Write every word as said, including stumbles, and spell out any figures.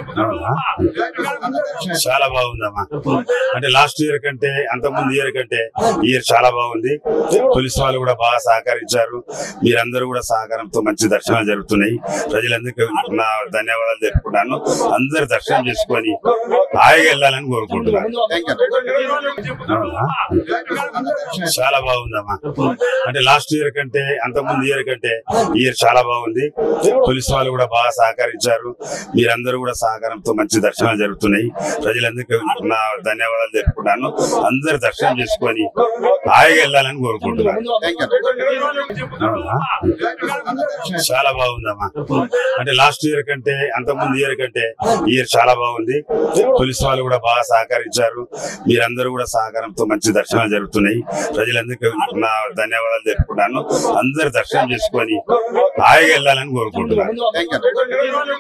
చాలా బాగుందమ్మా. అంటే లాస్ట్ ఇయర్ కంటే అంత ముందు ఇయర్ కంటే ఈ ఇయర్ చాలా బాగుంది. పోలీసు వాళ్ళు కూడా బాగా సహకరించారు. మీరందరూ కూడా సహకారంతో మంచి దర్శనాలు జరుగుతున్నాయి. ప్రజలందరికీ నా ధన్యవాదాలు తెలుపుకున్నాను. అందరు దర్శనం చేసుకొని హాయిగా వెళ్ళాలని కోరుకుంటున్నాను. చాలా బాగుందమ్మా. అంటే లాస్ట్ ఇయర్ కంటే అంత ముందు ఇయర్ కంటే ఈ ఇయర్ చాలా బాగుంది. పోలీసు వాళ్ళు కూడా బాగా సహకరించారు. మీరందరూ కూడా సహకారంతో మంచి దర్శనాలు జరుగుతున్నాయి. ప్రజలందరికీ నా ధన్యవాదాలు తెలుపుకున్నాను. అందరు దర్శనం చేసుకొని హాయిగా వెళ్ళాలని కోరుకుంటున్నాను. చాలా బాగుందమ్మా. అంటే లాస్ట్ ఇయర్ కంటే అంత ముందు ఇయర్ కంటే ఈ ఇయర్ చాలా బాగుంది. పోలీసు వాళ్ళు కూడా బాగా సహకరించారు. మీరందరూ కూడా సహకారంతో మంచి దర్శనాలు జరుగుతున్నాయి. ప్రజలందరికీ నా ధన్యవాదాలు తెలుపుకున్నాను. అందరు దర్శనం చేసుకొని హాయిగా వెళ్ళాలని కోరుకుంటున్నాను.